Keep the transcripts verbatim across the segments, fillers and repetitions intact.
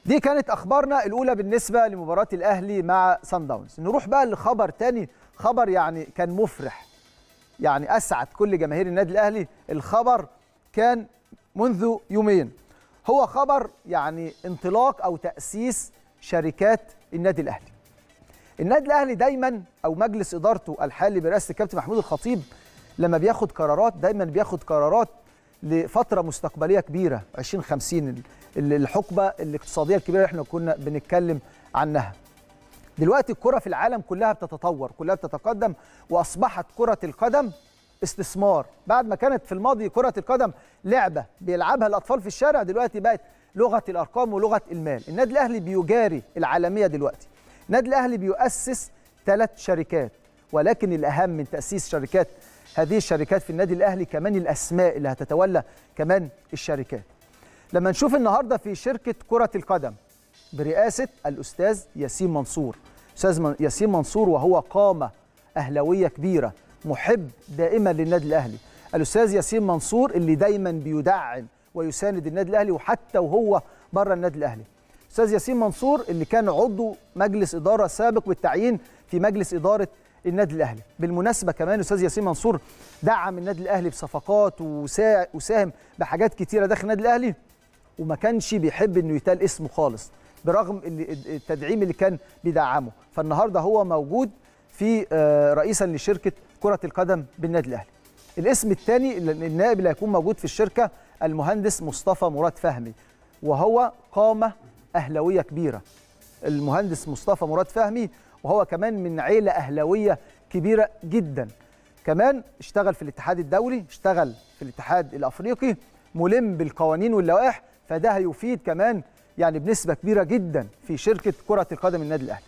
دي كانت اخبارنا الاولى بالنسبه لمباراه الاهلي مع صن داونز. نروح بقى لخبر تاني، خبر يعني كان مفرح، يعني اسعد كل جماهير النادي الاهلي. الخبر كان منذ يومين، هو خبر يعني انطلاق او تاسيس شركات النادي الاهلي. النادي الاهلي دايما او مجلس ادارته الحالي برئاسه الكابتن محمود الخطيب لما بياخد قرارات دايما بياخد قرارات لفتره مستقبليه كبيره عشرين خمسين، الحقبه الاقتصاديه الكبيره اللي احنا كنا بنتكلم عنها. دلوقتي الكره في العالم كلها بتتطور، كلها بتتقدم، واصبحت كره القدم استثمار. بعد ما كانت في الماضي كره القدم لعبه بيلعبها الاطفال في الشارع، دلوقتي بقت لغه الارقام ولغه المال. النادي الاهلي بيجاري العالميه دلوقتي. النادي الاهلي بيؤسس ثلاث شركات، ولكن الاهم من تاسيس شركات هذه الشركات في النادي الاهلي كمان الاسماء اللي هتتولى كمان الشركات. لما نشوف النهارده في شركه كره القدم برئاسه الاستاذ ياسين منصور، استاذ ياسين منصور وهو قامه اهلاويه كبيره، محب دائما للنادي الاهلي. الاستاذ ياسين منصور اللي دايما بيدعم ويساند النادي الاهلي وحتى وهو بره النادي الاهلي. استاذ ياسين منصور اللي كان عضو مجلس اداره سابق بالتعيين في مجلس اداره النادي الاهلي. بالمناسبه كمان استاذ ياسين منصور دعم النادي الاهلي بصفقات وساهم بحاجات كتيره داخل النادي الاهلي، وما كانش بيحب انه يتقال اسمه خالص برغم التدعيم اللي كان بيدعمه. فالنهارده هو موجود في رئيسا لشركه كره القدم بالنادي الاهلي. الاسم الثاني النائب اللي هيكون موجود في الشركه المهندس مصطفى مراد فهمي، وهو قامه اهلاويه كبيره. المهندس مصطفى مراد فهمي وهو كمان من عيله اهلاويه كبيره جدا. كمان اشتغل في الاتحاد الدولي، اشتغل في الاتحاد الافريقي، ملم بالقوانين واللوائح، فده هيفيد كمان يعني بنسبه كبيره جدا في شركه كره القدم النادي الاهلي.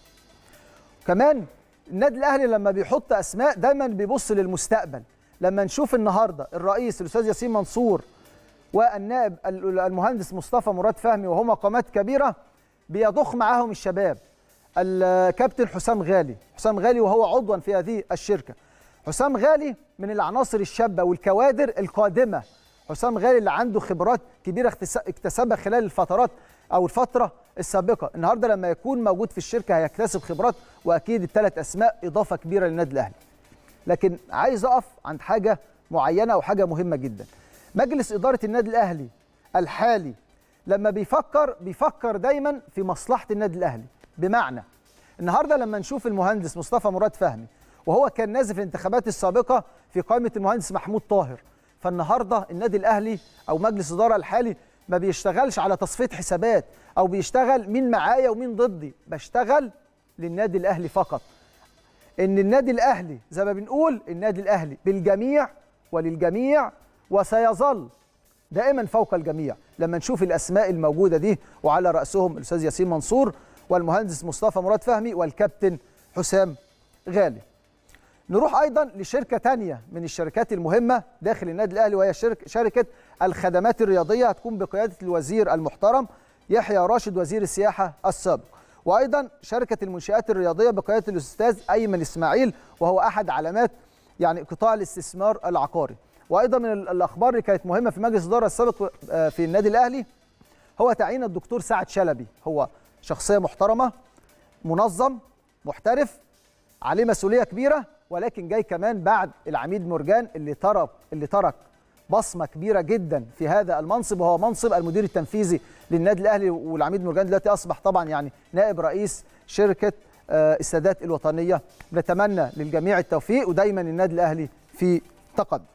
كمان النادي الاهلي لما بيحط اسماء دايما بيبص للمستقبل. لما نشوف النهارده الرئيس الاستاذ ياسين منصور والنائب المهندس مصطفى مراد فهمي وهما قامات كبيره، بيضخ معاهم الشباب. الكابتن حسام غالي، حسام غالي وهو عضوا في هذه الشركه. حسام غالي من العناصر الشابه والكوادر القادمه. حسام غالي اللي عنده خبرات كبيره اكتسبها خلال الفترات او الفتره السابقه، النهارده لما يكون موجود في الشركه هيكتسب خبرات، واكيد الثلاث اسماء اضافه كبيره للنادي الاهلي. لكن عايز اقف عند حاجه معينه او حاجه مهمه جدا. مجلس اداره النادي الاهلي الحالي لما بيفكر بيفكر دايما في مصلحه النادي الاهلي. بمعنى النهارده لما نشوف المهندس مصطفى مراد فهمي وهو كان نازل في الانتخابات السابقه في قائمه المهندس محمود طاهر، فالنهارده النادي الاهلي او مجلس الاداره الحالي ما بيشتغلش على تصفيه حسابات او بيشتغل مين معايا ومين ضدي، بشتغل للنادي الاهلي فقط. ان النادي الاهلي زي ما بنقول النادي الاهلي بالجميع وللجميع وسيظل دائما فوق الجميع. لما نشوف الاسماء الموجوده دي وعلى راسهم الاستاذ ياسين منصور والمهندس مصطفى مراد فهمي والكابتن حسام غالي. نروح ايضا لشركه ثانيه من الشركات المهمه داخل النادي الاهلي، وهي شركه شركه الخدمات الرياضيه، هتكون بقياده الوزير المحترم يحيى راشد وزير السياحه السابق. وايضا شركه المنشآت الرياضيه بقياده الاستاذ ايمن اسماعيل وهو احد علامات يعني قطاع الاستثمار العقاري. وايضا من الاخبار اللي كانت مهمه في مجلس الاداره السابق في النادي الاهلي هو تعيين الدكتور سعد شلبي. هو شخصيه محترمه، منظم، محترف، عليه مسؤوليه كبيره، ولكن جاي كمان بعد العميد مرجان اللي ترك اللي ترك بصمه كبيره جدا في هذا المنصب، وهو منصب المدير التنفيذي للنادي الاهلي. والعميد مرجان دلوقتي اصبح طبعا يعني نائب رئيس شركه السادات الوطنيه. بنتمنى للجميع التوفيق ودايما النادي الاهلي في تقدم.